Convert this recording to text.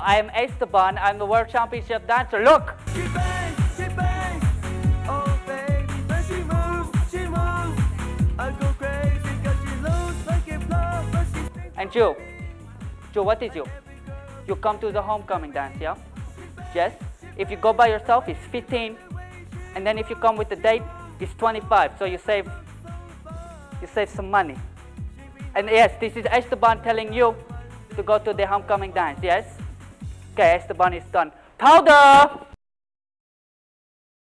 I am Esteban. I'm the World Championship dancer. Look! She bangs, she bangs. Oh baby, when she moves. I go crazy 'cause she looks like a blow, but she thinks. And Joe, what is you? You come to the homecoming dance, yeah? Yes? If you go by yourself, it's 15. And then if you come with the date, it's 25. So you save some money. And yes, this is Esteban telling you to go to the homecoming dance, yes? Okay, Esteban is done. Powder!